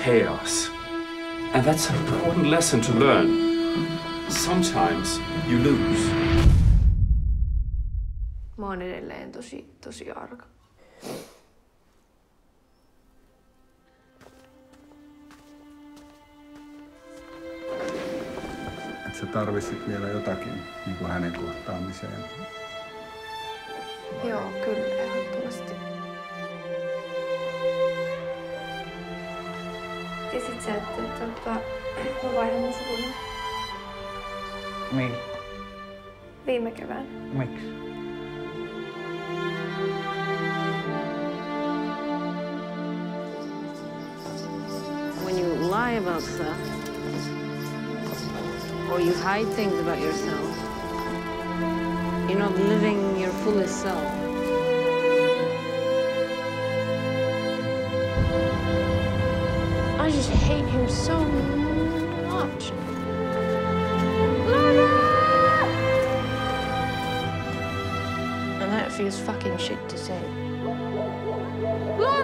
chaos. And that's an important lesson to learn. Sometimes you lose. Mä oon edelleen tosi arka. Et sä tarvitsit vielä jotakin niin kuin hänen kohtaamiseen? Joo, kyllä, ehdottomasti. Tiesit sä, että mä vaihdan mun suvun? Niin. Viime kevään. Miksi? When you lie about stuff, or you hide things about yourself, you're not living your fullest self. I just hate him so much. And that feels fucking shit to say.